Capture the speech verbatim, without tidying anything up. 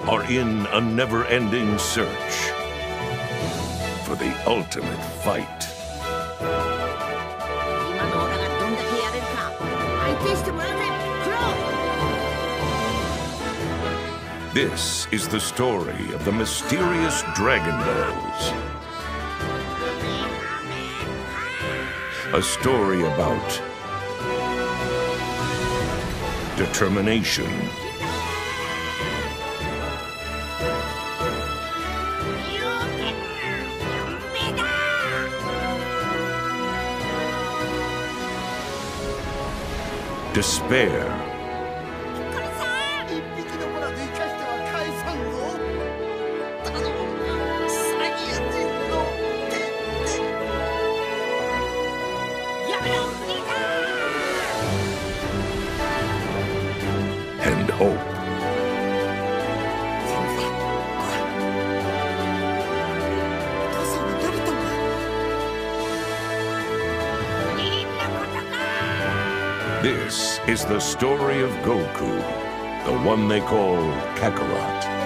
are in a never-ending search for the ultimate fight. This is the story of the mysterious Dragon Balls. A story about determination, despair, and hope. This is the story of Goku, the one they call Kakarot.